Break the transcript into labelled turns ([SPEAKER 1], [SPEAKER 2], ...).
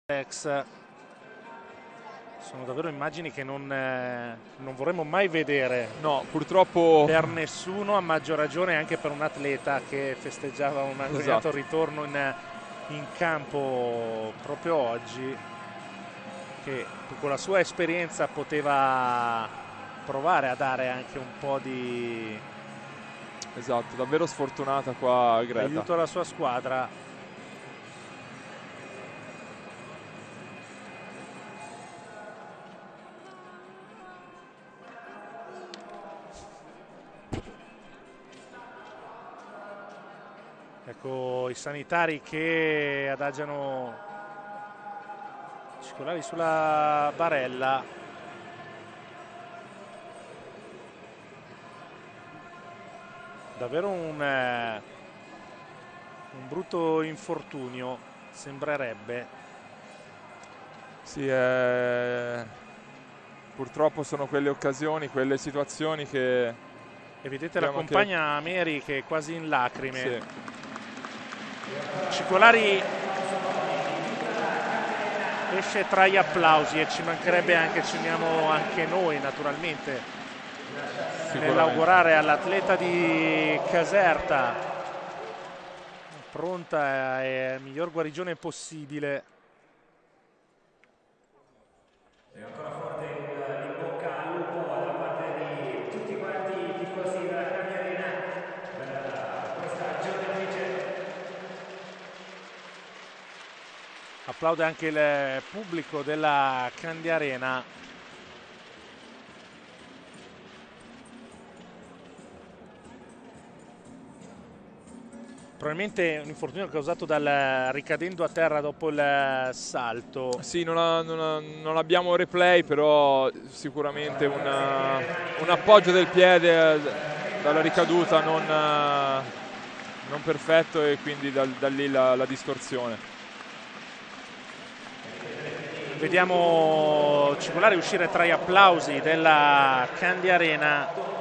[SPEAKER 1] Sono davvero immagini che non vorremmo mai vedere.
[SPEAKER 2] No, purtroppo
[SPEAKER 1] per nessuno, a maggior ragione anche per un atleta che festeggiava un agognato ritorno in campo proprio oggi, che con la sua esperienza poteva provare a dare anche un po' di
[SPEAKER 2] davvero sfortunata qua Greta.
[SPEAKER 1] Aiuto alla sua squadra. Ecco i sanitari che adagiano Scolari sulla barella. Davvero un brutto infortunio, sembrerebbe.
[SPEAKER 2] Sì, purtroppo sono quelle occasioni, quelle situazioni che...
[SPEAKER 1] E vedete la compagna Mary che è quasi in lacrime.
[SPEAKER 2] Sì.
[SPEAKER 1] Scolari esce tra gli applausi e ci mancherebbe anche, ci uniamo anche noi naturalmente nell'augurare all'atleta di Caserta pronta e miglior guarigione possibile.
[SPEAKER 3] E ancora forte in bocca al lupo da parte di tutti quanti i tifosi della Candiarena per questa giocatrice.
[SPEAKER 1] Applaude anche il pubblico della Candiarena. Probabilmente un infortunio causato dal ricadendo a terra dopo il salto.
[SPEAKER 2] Sì, non abbiamo replay, però sicuramente un appoggio del piede dalla ricaduta non perfetto e quindi da lì la distorsione.
[SPEAKER 1] Vediamo Scolari uscire tra gli applausi della Candiarena.